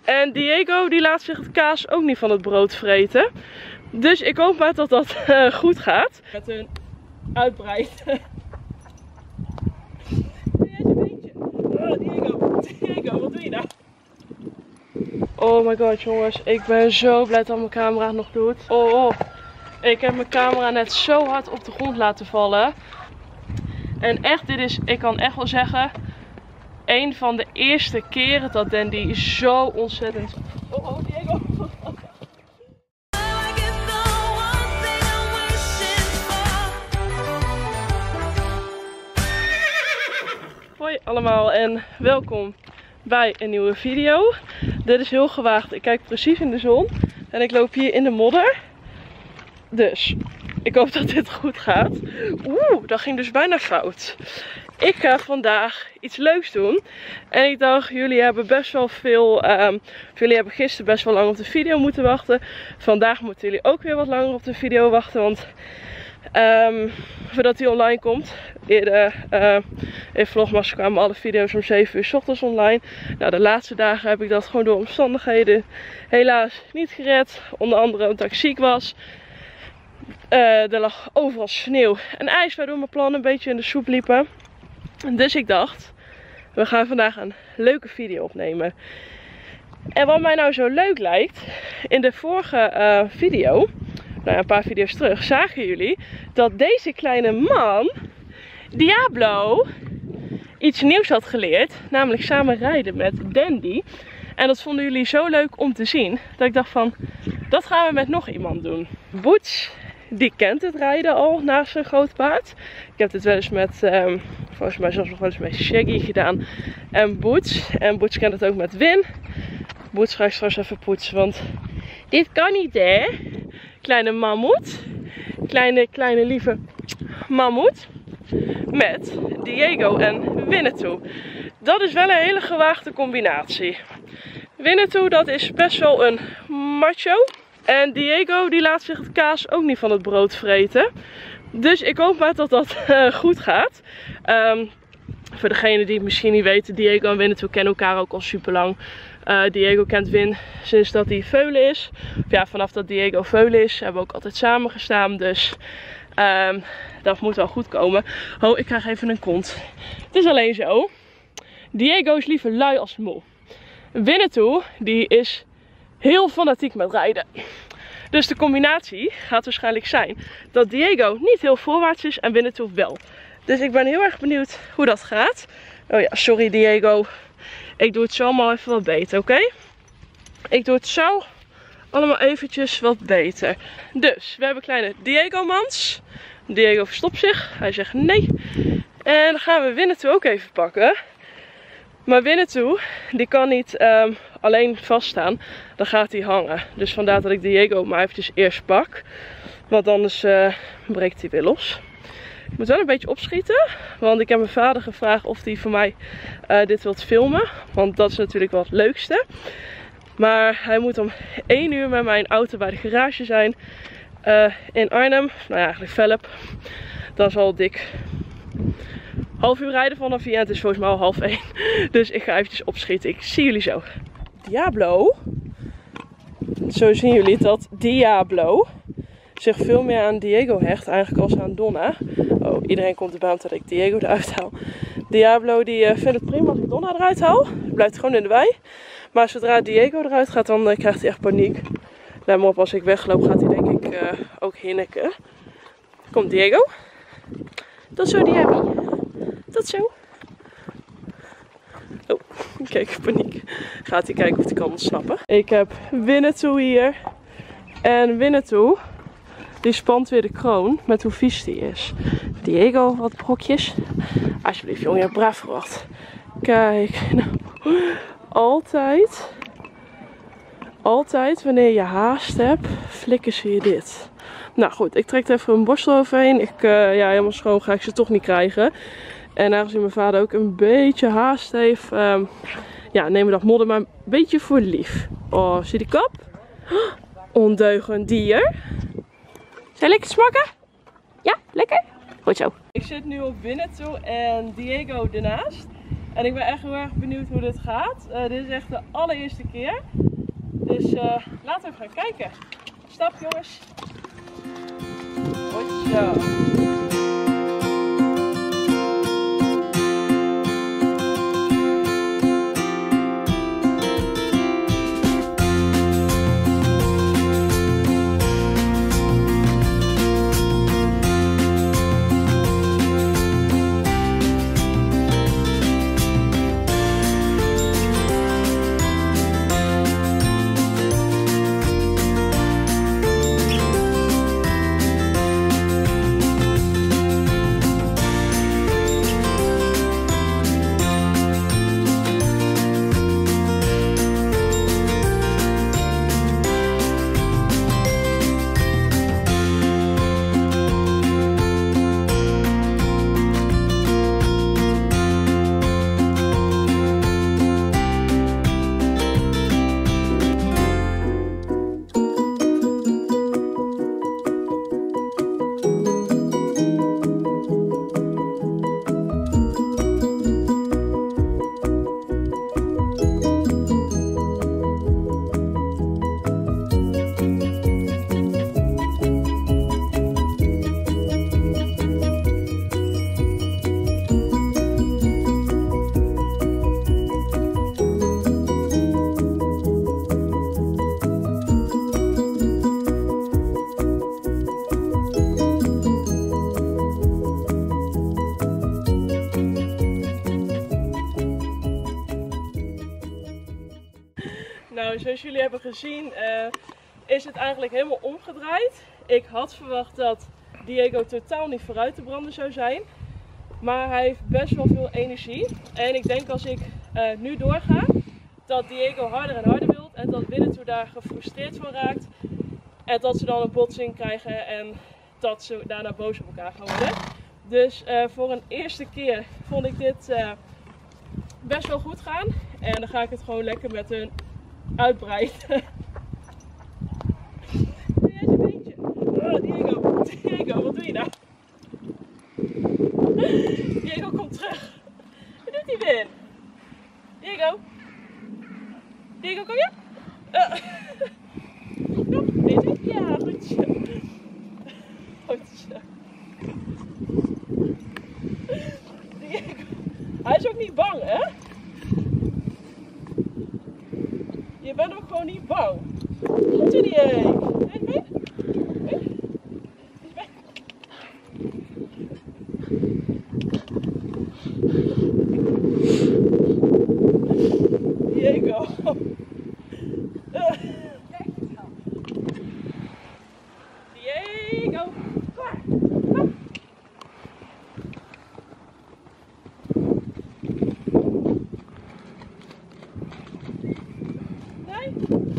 En Diego die laat zich het kaas ook niet van het brood vreten. Dus ik hoop maar dat dat goed gaat. Met hun uitbreid. Oh, Diego, wat doe je nou? Oh my god jongens, ik ben zo blij dat mijn camera het nog doet. Oh, ik heb mijn camera net zo hard op de grond laten vallen. En echt, dit is, ik kan echt wel zeggen, een van de eerste keren dat Dandy zo ontzettend... Oh, Diego. Hoi allemaal en welkom bij een nieuwe video. Dit is heel gewaagd. Ik kijk precies in de zon en ik loop hier in de modder. Dus ik hoop dat dit goed gaat. Dat ging dus bijna fout. Ik ga vandaag iets leuks doen. En ik dacht, jullie hebben best wel veel... jullie hebben gisteren best wel lang op de video moeten wachten. Vandaag moeten jullie ook weer wat langer op de video wachten. Want voordat die online komt. Eerder in Vlogmas kwamen alle video's om 7 uur 's ochtends online. Nou, de laatste dagen heb ik dat gewoon door omstandigheden helaas niet gered. Onder andere omdat ik ziek was. Er lag overal sneeuw en ijs waardoor mijn plannen een beetje in de soep liepen. Dus ik dacht, we gaan vandaag een leuke video opnemen. En wat mij nou zo leuk lijkt, in de vorige video, nou ja, een paar video's terug, zagen jullie dat deze kleine man, Diablo, iets nieuws had geleerd. Namelijk samen rijden met Dandy. En dat vonden jullie zo leuk om te zien, dat ik dacht van, dat gaan we met nog iemand doen. Boots, die kent het rijden al naast zijn groot paard. Ik heb dit wel eens met, volgens mij zelfs nog wel eens met Shaggy gedaan. En Boots. En Boots kent het ook met Win. Boots ga ik straks even poetsen, want dit kan niet hè. Kleine mammoet. Kleine lieve mammoet. Met Diego en Winnetou. Dat is wel een hele gewaagde combinatie. Winnetou, dat is best wel een macho. En Diego die laat zich het kaas ook niet van het brood vreten. Dus ik hoop maar dat dat goed gaat. Voor degenen die het misschien niet weten, Diego en Winnetou kennen elkaar ook al super lang. Diego kent Win sinds dat hij veulen is. Of ja, vanaf dat Diego veulen is, hebben we ook altijd samen gestaan. Dus dat moet wel goed komen. Oh, ik krijg even een kont. Het is alleen zo. Diego is liever lui als mol. Winnetou, die is heel fanatiek met rijden. Dus de combinatie gaat waarschijnlijk zijn dat Diego niet heel voorwaarts is en Winnetou wel. Dus ik ben heel erg benieuwd hoe dat gaat. Oh ja, sorry Diego. Ik doe het zo allemaal even wat beter, oké? Ik doe het zo allemaal eventjes wat beter. Dus, we hebben kleine Diego-mans. Diego verstopt zich. Hij zegt nee. En dan gaan we Winnetou ook even pakken. Maar Winnetou, die kan niet alleen vaststaan. Dan gaat hij hangen. Dus vandaar dat ik Diego maar eventjes eerst pak. Want anders breekt hij weer los. Ik moet wel een beetje opschieten. Want ik heb mijn vader gevraagd of hij voor mij dit wilt filmen. Want dat is natuurlijk wel het leukste. Maar hij moet om 1 uur met mijn auto bij de garage zijn. In Arnhem. Nou ja, eigenlijk Velp. Dat is al dik half uur rijden vanaf hier. En het is volgens mij al 12:30. Dus ik ga eventjes opschieten. Ik zie jullie zo. Diablo. Zo zien jullie dat Diablo zich veel meer aan Diego hecht eigenlijk als aan Donna. Oh, iedereen komt erbij omdat ik Diego eruit haal. Diablo die vindt het prima als ik Donna eruit haal. Blijft gewoon in de wei. Maar zodra Diego eruit gaat, dan krijgt hij echt paniek. Let maar op, als ik wegloop gaat hij denk ik ook hinniken. Komt Diego. Dat zo Diablo. Dat zo. Oh, kijk, paniek. Gaat hij kijken of hij kan ontsnappen. Ik heb Winnetou hier. En Winnetou, die spant weer de kroon met hoe vies die is. Diego, wat brokjes. Alsjeblieft, jongen, je hebt braaf verwacht. Kijk, nou, altijd wanneer je haast hebt, flikken ze je dit. Nou goed, ik trek er even een borstel overheen. Ja, helemaal schoon ga ik ze toch niet krijgen. En aangezien mijn vader ook een beetje haast heeft, ja, nemen we dat modder maar een beetje voor lief. Oh, zie die kap? Ondeugend dier. Zijn lekker smakken? Ja, lekker? Goed zo. Ik zit nu op Winnetou en Diego ernaast. En ik ben echt heel erg benieuwd hoe dit gaat. Dit is echt de allereerste keer. Dus laten we even gaan kijken. Stap jongens. Hotja. Nou, zoals jullie hebben gezien is het eigenlijk helemaal omgedraaid. Ik had verwacht dat Diego totaal niet vooruit te branden zou zijn. Maar hij heeft best wel veel energie. En ik denk als ik nu doorga, dat Diego harder en harder wilt. En dat Winnetou daar gefrustreerd van raakt. En dat ze dan een botsing krijgen en dat ze daarna boos op elkaar gaan worden. Dus voor een eerste keer vond ik dit best wel goed gaan. En dan ga ik het gewoon lekker met hun uitbreiden. Doe jij je beentje? Oh, Diego, wat doe je nou? Diego, kom terug. Wat doet hij weer? Diego, kom je? Kom, deze? Ja, goed zo. Goed zo. Diego. Hij is ook niet bang, hè? Je bent ook gewoon niet bang. Goed zo, Diego. Diego. Diego. Kom. Nee?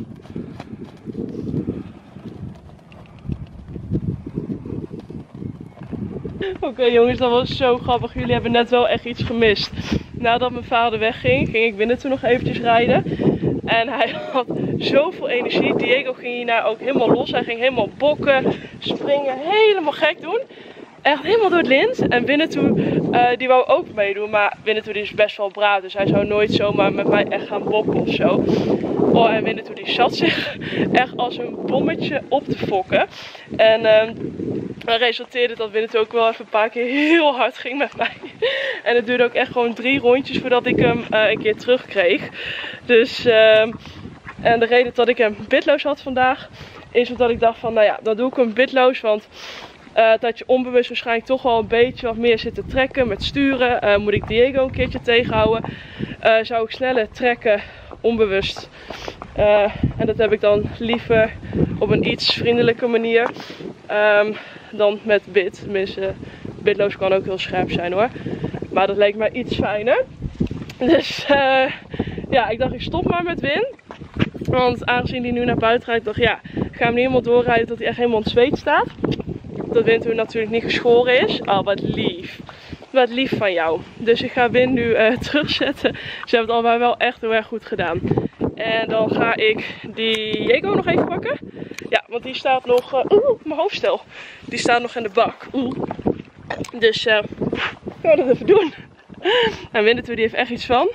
Oké, jongens, dat was zo grappig. Jullie hebben net wel echt iets gemist. Nadat mijn vader wegging, ging ik Winnetou nog eventjes rijden. En hij had zoveel energie. Diego ging hierna ook helemaal los. Hij ging helemaal bokken, springen, helemaal gek doen. Echt helemaal door het lint. En Winnetou, die wou ook meedoen. Maar Winnetou die is best wel braaf. Dus hij zou nooit zomaar met mij echt gaan bokken of zo. Oh, en Winnetou die zat zich echt als een bommetje op te fokken. En dat resulteerde dat Winnetou ook wel even een paar keer heel hard ging met mij. En het duurde ook echt gewoon 3 rondjes voordat ik hem een keer terugkreeg. Dus, en de reden dat ik hem bitloos had vandaag is omdat ik dacht van, nou ja, dan doe ik hem bitloos. Want dat je onbewust waarschijnlijk toch wel een beetje wat meer zit te trekken met sturen. Moet ik Diego een keertje tegenhouden. Zou ik sneller trekken, onbewust. En dat heb ik dan liever op een iets vriendelijke manier dan met bit. Tenminste, bitloos kan ook heel scherp zijn hoor. Maar dat leek mij iets fijner. Dus ja, ik dacht ik stop maar met Win. Want aangezien hij nu naar buiten rijdt, dacht ik ja, ik ga hem niet helemaal doorrijden tot hij echt helemaal in het zweet staat. Dat Winnetou natuurlijk niet geschoren is. Oh, wat lief. Wat lief van jou. Dus ik ga Win nu terugzetten. Ze hebben het allebei wel echt heel erg goed gedaan. En dan ga ik Diego nog even pakken. Ja, want die staat nog... mijn hoofdstel. Die staat nog in de bak. Dus gaan we dat even doen. En Winnetou die heeft echt iets van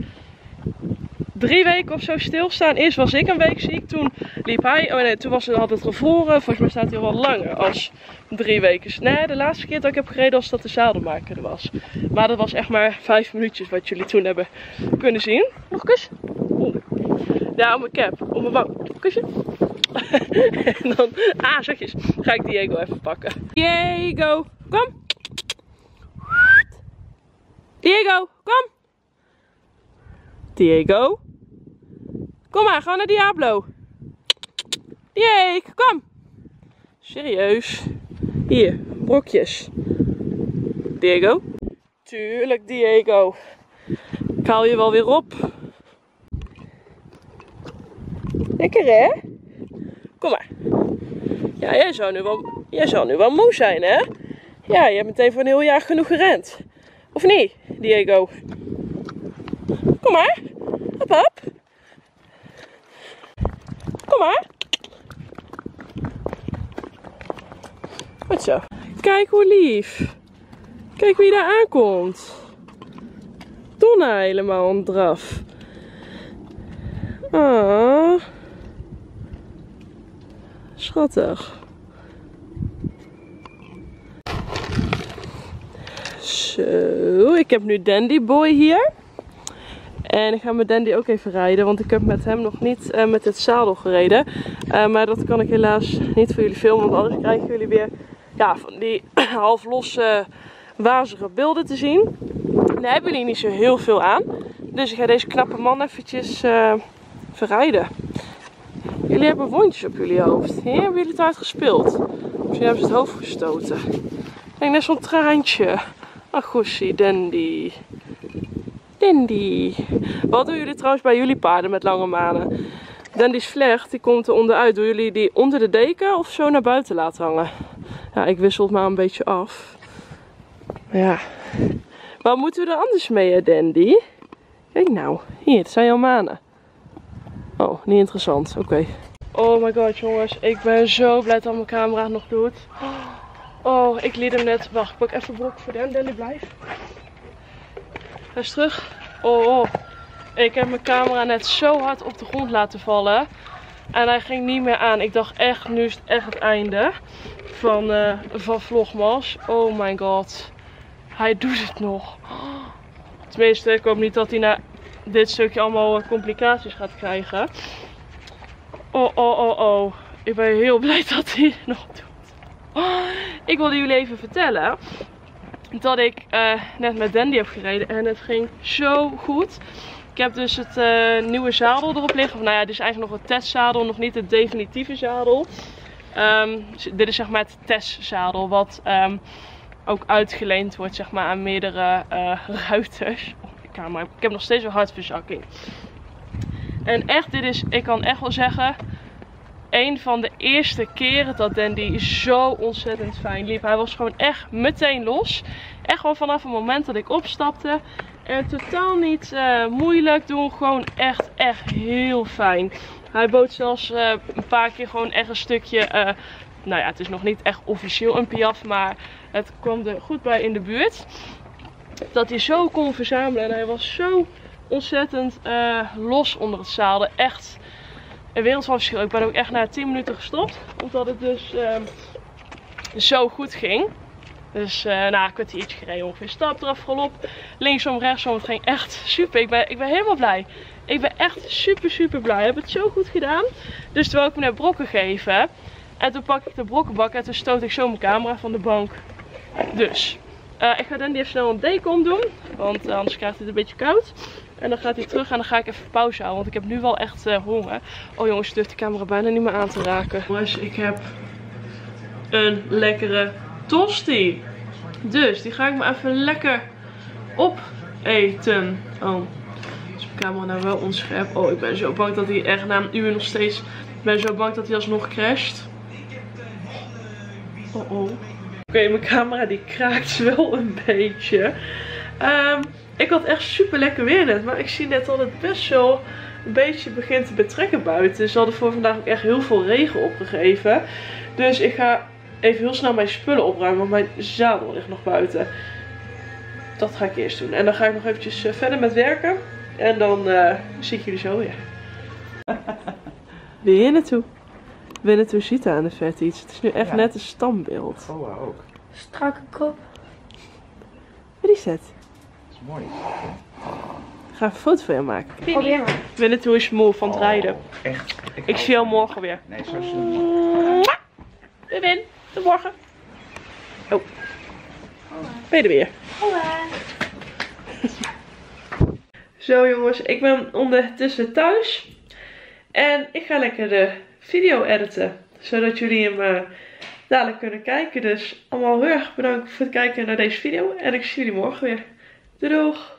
3 weken of zo stilstaan. Eerst was ik een week ziek, toen liep hij. Oh nee, toen had het gevroren. Volgens mij staat hij al wel langer als 3 weken. Nee, de laatste keer dat ik heb gereden was dat de zadelmaker er was. Maar dat was echt maar 5 minuutjes wat jullie toen hebben kunnen zien. Nog een kus? Oeh. Ja, om mijn cap, om mijn wang. Kusje. En dan, zachtjes, ga ik Diego even pakken. Diego, kom. Diego, kom. Diego. Kom maar, ga naar Diablo. Diego, kom. Serieus. Hier, brokjes. Diego. Tuurlijk, Diego. Ik haal je wel weer op. Lekker hè? Kom maar. Ja, jij zou nu wel moe zijn hè? Ja, je hebt meteen voor een heel jaar genoeg gerend. Of niet, Diego? Kom maar. Hop hop. Kom maar. Goed zo. Kijk hoe lief. Kijk wie daar aankomt. Donna helemaal aan het draf. Ah. Schattig. Zo, ik heb nu Dandy Boy hier. En ik ga met Dandy ook even rijden, want ik heb met hem nog niet met het zadel gereden. Maar dat kan ik helaas niet voor jullie filmen, want anders krijgen jullie weer van die half losse, wazige beelden te zien. Daar hebben jullie niet zo heel veel aan. Dus ik ga deze knappe man eventjes verrijden. Jullie hebben wondjes op jullie hoofd. Hier hebben jullie het uitgespeeld. Misschien hebben ze het hoofd gestoten. Kijk, net zo'n traantje. Ach, goesie, Dandy. Dandy. Wat doen jullie trouwens bij jullie paarden met lange manen? Dandy's vlecht, die komt er onderuit. Doen jullie die onder de deken of zo naar buiten laten hangen? Ja, ik wissel het maar een beetje af. Ja. Wat moeten we er anders mee, hè, Dandy? Kijk nou. Hier, het zijn jouw manen. Oh, niet interessant. Oké. Oh my god, jongens. Ik ben zo blij dat mijn camera het nog doet. Oh, ik liet hem net. Wacht, ik pak even een brok voor hem. Dandy, blijf. Hij is terug. Oh. Ik heb mijn camera net zo hard op de grond laten vallen. En hij ging niet meer aan. Ik dacht echt, nu is het echt het einde van Vlogmas. Oh my god. Hij doet het nog. Tenminste, ik hoop niet dat hij na dit stukje allemaal complicaties gaat krijgen. Oh. Ik ben heel blij dat hij het nog doet. Ik wilde jullie even vertellen dat ik net met Dandy heb gereden en het ging zo goed. Ik heb dus het nieuwe zadel erop liggen. Of, nou ja, dit is eigenlijk nog een testzadel, nog niet het definitieve zadel. Dit is zeg maar het testzadel wat ook uitgeleend wordt zeg maar, aan meerdere ruiters. Ik heb nog steeds een hartverzakking. En echt, dit is, ik kan echt wel zeggen, een van de eerste keren dat Dandy zo ontzettend fijn liep. Hij was gewoon echt meteen los. Echt gewoon vanaf het moment dat ik opstapte. En totaal niet moeilijk doen. Gewoon echt heel fijn. Hij bood zelfs een paar keer gewoon echt een stukje. Nou ja, het is nog niet echt officieel een piaf. Maar het kwam er goed bij in de buurt. Dat hij zo kon verzamelen. En hij was zo ontzettend los onder het zadel. Echt een wereld van verschil. Ik ben ook echt na 10 minuten gestopt. Omdat het dus zo goed ging. Dus een kwartiertje gereden ongeveer. Stap eraf, galop. Linksom, rechtsom. Het ging echt super. Ik ben helemaal blij. Ik ben echt super blij. Ik heb het zo goed gedaan. Dus terwijl ik me net brokken geven. En toen pak ik de brokkenbak. En toen stoot ik zo mijn camera van de bank. Dus ik ga Dandy even snel een deken omdoen. Want anders krijgt hij het een beetje koud. En dan gaat hij terug en dan ga ik even pauze houden. Want ik heb nu wel echt honger. Oh jongens, ik durf de camera bijna niet meer aan te raken. Jongens, ik heb een lekkere tosti. Dus die ga ik me even lekker opeten. Oh, is mijn camera nou wel onscherp. Oh, ik ben zo bang dat hij echt na een uur nog steeds... Ik ben zo bang dat hij alsnog crasht. Oh. Oké, mijn camera die kraakt wel een beetje. Ik had echt super lekker weer net. Maar ik zie net dat het best wel een beetje begint te betrekken buiten. Ze hadden voor vandaag ook echt heel veel regen opgegeven. Dus ik ga even heel snel mijn spullen opruimen. Want mijn zadel ligt nog buiten. dat ga ik eerst doen. En dan ga ik nog eventjes verder met werken. En dan zie ik jullie zo weer. Weer naartoe. Winnetou ziet aan de verte iets. Het is nu echt net een standbeeld. Oh, ook. Strakke kop. Wat is het? Dat is mooi. Ik ga een foto van je maken. Probeer maar. Winnetou is moe van het rijden. Echt? Ik zie jou morgen weer. Nee, zo snel. Weer Win. Tot morgen. Oh. Ben je er weer? Hola. Zo jongens, ik ben ondertussen thuis. En ik ga lekker de video editen. Zodat jullie hem dadelijk kunnen kijken. Dus allemaal heel erg bedankt voor het kijken naar deze video. En ik zie jullie morgen weer. Doei doeg!